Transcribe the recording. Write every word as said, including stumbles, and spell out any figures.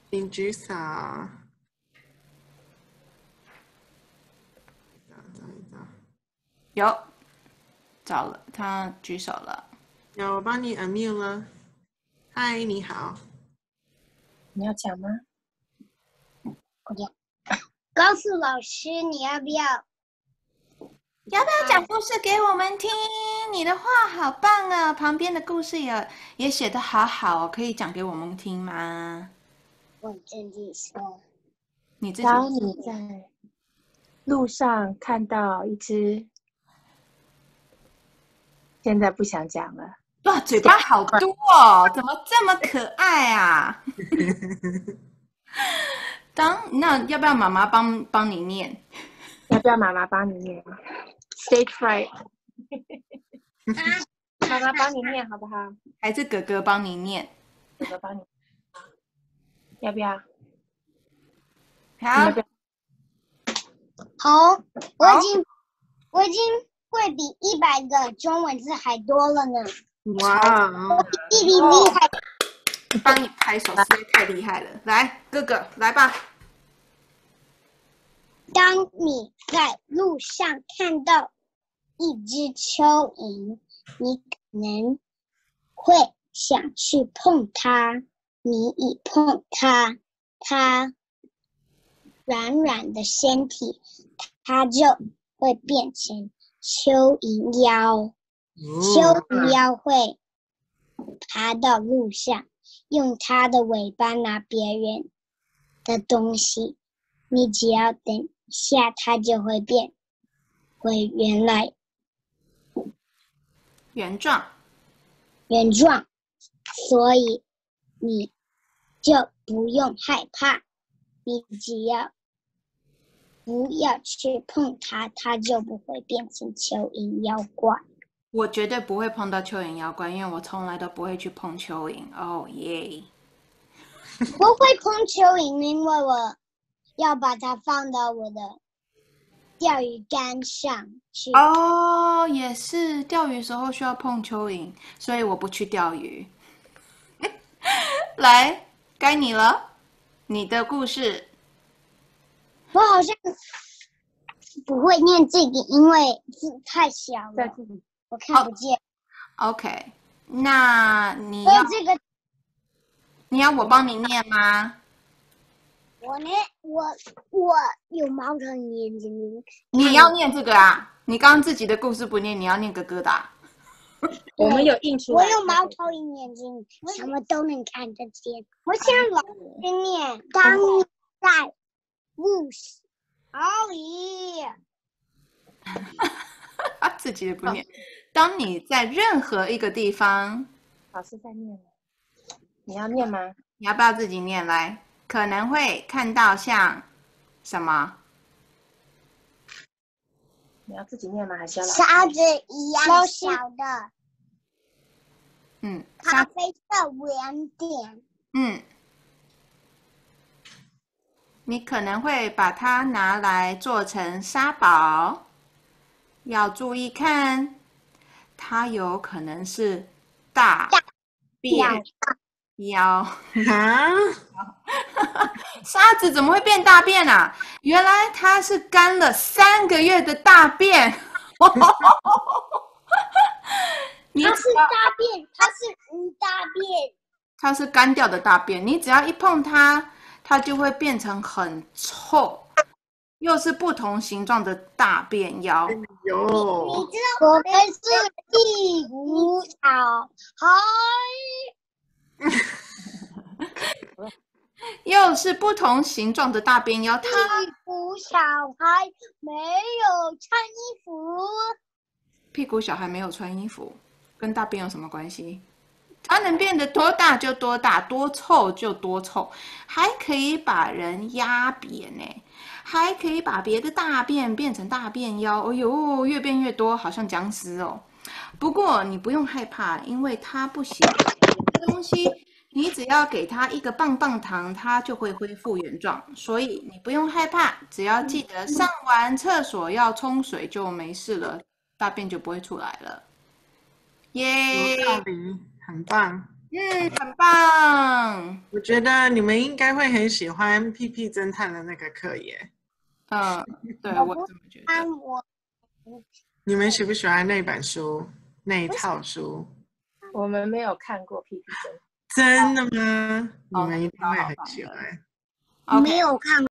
请举手。 有，找了，他举手了。 有，我帮你 unmute 了。嗨，你好。 你要讲吗？ 我要告诉老师，你要不要？ 要不要讲故事给我们听？你的画好棒啊！旁边的故事也也写得好好哦，可以讲给我们听吗？ 我自己说。 你自己。 当你在路上看到一只，现在不想讲了。 哇，嘴巴好多哦，怎么这么可爱啊？当那要不要妈妈帮帮你念？ 要不要妈妈帮你念 ？Stage fright 妈妈帮你念好不好？ 还是哥哥帮你念？ 哥哥帮你，要不要？ 好， 好，我已经我已经会比一百个中文字还多了呢。 哇， 我比弟弟厉害。 帮你拍手，实在太厉害了。来，哥哥，来吧。 当你在路上看到一只蚯蚓，你可能会想去碰它。你一碰它，它软软的身体，它就会变成蚯蚓妖。蚯蚓妖会爬到路上，用它的尾巴拿别人的东西。你只要等下，它就会变回原来原状。 原状，所以你就不用害怕。你只要不要去碰它，它就不会变成蚯蚓妖怪。 我绝对不会碰到蚯蚓妖怪，因为我从来都不会去碰蚯蚓。哦耶！ 我会碰蚯蚓，因为我要把它放到我的钓鱼竿上去。 哦，也是，钓鱼时候需要碰蚯蚓，所以我不去钓鱼。来，该你了，你的故事。 我好像不会念这个，因为字太小了，我看不见。 OK， 那你要这个， 你要我帮你念吗？ 我呢，我我有猫头鹰眼睛。 你要念这个啊？你刚刚自己的故事不念，你要念哥哥的啊？ 我们有印出来。 我有猫头鹰眼睛，什么都能看得见。我想老师念，当你在路上里， 自己的不念。当你在任何一个地方， 老师在念了，你要念吗？ 你要不要自己念来？可能会看到像什么？ 你要自己念吗？还是要老师？ 沙子一样小的， 嗯， 咖啡色圆点。 嗯，你可能会把它拿来做成沙堡，要注意看，它有可能是大便妖。 啊？ 沙子怎么会变大便啊？原来它是干了三个月的大便。 它是大便，它是无大便， 它是干掉的大便。你只要一碰它，它就会变成很臭，又是不同形状的大便妖。 哎呦， 你知道我们是屁股小孩。 又是不同形状的大便妖，它屁股小孩没有穿衣服。 屁股小孩没有穿衣服，跟大便有什么关系？它能变得多大就多大，多臭就多臭，还可以把人压扁呢，还可以把别的大便变成大便妖。哎呦，越变越多，好像僵尸哦。不过你不用害怕，因为它不喜欢别的东西。你只要给它一个棒棒糖，它就会恢复原状，所以你不用害怕，只要记得上完厕所要冲水就没事了，大便就不会出来了。耶！ 有道理，很棒。 嗯，很棒。 我觉得你们应该会很喜欢屁屁侦探的那个课耶。 嗯，对， 我不我这么觉得。 看我你们喜不喜欢那本书？那一套书？ 我们没有看过屁屁针。 真的吗？你哦， 们那就一定会很超好棒的。 喜欢。 OK。 没有看